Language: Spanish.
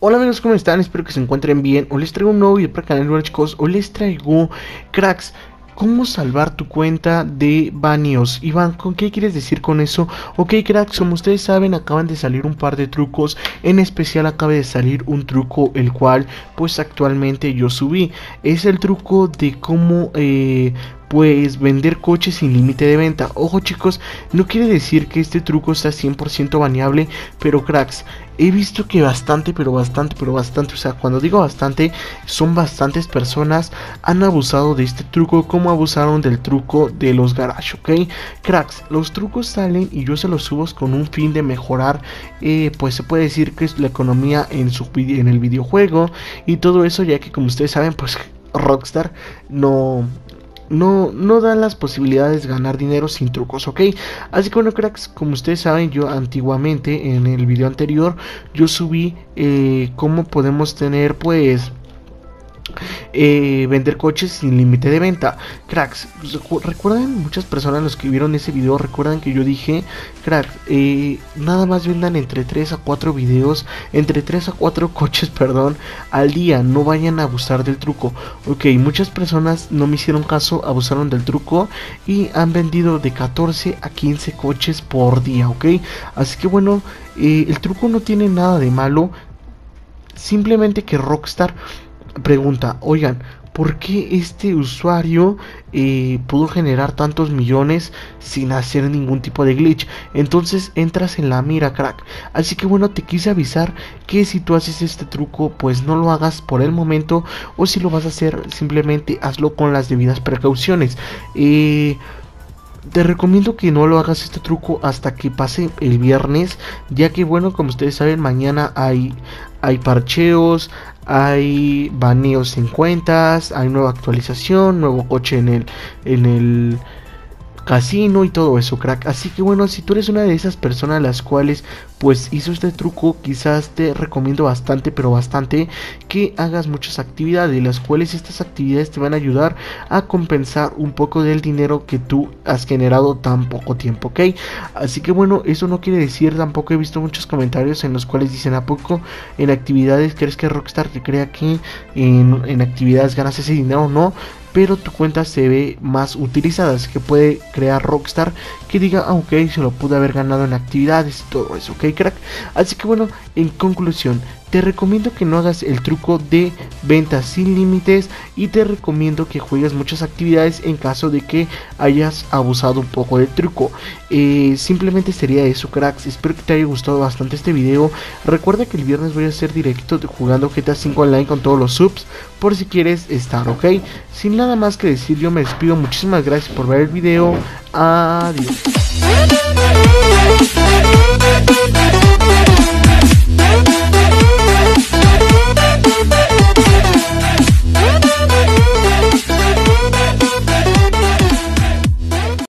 Hola amigos, ¿cómo están? Espero que se encuentren bien. Hoy les traigo un nuevo video para el canal. Bueno chicos, hoy les traigo, cracks, cómo salvar tu cuenta de baneos. Iván, ¿con qué quieres decir con eso? Ok cracks, como ustedes saben, acaban de salir un par de trucos. En especial acaba de salir un truco el cual pues actualmente yo subí. Es el truco de cómo pues vender coches sin límite de venta. Ojo chicos, no quiere decir que este truco está 100% baneable, pero cracks, he visto que bastante, o sea, cuando digo bastante, son bastantes personas han abusado de este truco, como abusaron del truco de los garage, ¿ok? Cracks, los trucos salen y yo se los subo con un fin de mejorar, pues se puede decir que es la economía en el videojuego y todo eso, ya que como ustedes saben, pues Rockstar no da las posibilidades de ganar dinero sin trucos, ¿ok? Así que bueno cracks, como ustedes saben, yo antiguamente en el video anterior yo subí cómo podemos tener pues vender coches sin límite de venta. Cracks, recuerdan, muchas personas los que vieron ese video recuerdan que yo dije, crack, nada más vendan entre 3 a 4 videos, entre 3 a 4 coches, perdón, al día, no vayan a abusar del truco. Ok, muchas personas no me hicieron caso, abusaron del truco y han vendido de 14 a 15 coches por día, ok. Así que bueno, el truco no tiene nada de malo, simplemente que Rockstar pregunta, oigan, ¿por qué este usuario pudo generar tantos millones sin hacer ningún tipo de glitch? Entonces entras en la mira, crack. Así que bueno, te quise avisar que si tú haces este truco, pues no lo hagas por el momento, o si lo vas a hacer, simplemente hazlo con las debidas precauciones. Te recomiendo que no lo hagas este truco hasta que pase el viernes, ya que bueno, como ustedes saben, mañana hay parcheos, hay baneos en cuentas, hay nueva actualización, nuevo coche en el casino y todo eso, crack. Así que bueno, si tú eres una de esas personas las cuales pues hizo este truco, quizás te recomiendo bastante, pero bastante, que hagas muchas actividades, las cuales estas actividades te van a ayudar a compensar un poco del dinero que tú has generado tan poco tiempo, ok. Así que bueno, eso no quiere decir, tampoco he visto muchos comentarios en los cuales dicen, ¿a poco en actividades crees que Rockstar te crea que en actividades ganas ese dinero? No, pero tu cuenta se ve más utilizada, así que puede crear Rockstar que diga, ah, ok, se lo pude haber ganado en actividades y todo eso, ok crack. Así que bueno, en conclusión, te recomiendo que no hagas el truco de ventas sin límites y te recomiendo que juegues muchas actividades en caso de que hayas abusado un poco del truco. Simplemente sería eso, cracks. Espero que te haya gustado bastante este video. Recuerda que el viernes voy a hacer directo jugando GTA 5 Online con todos los subs, por si quieres estar, ok. Sin nada más que decir, yo me despido. Muchísimas gracias por ver el video. Adiós.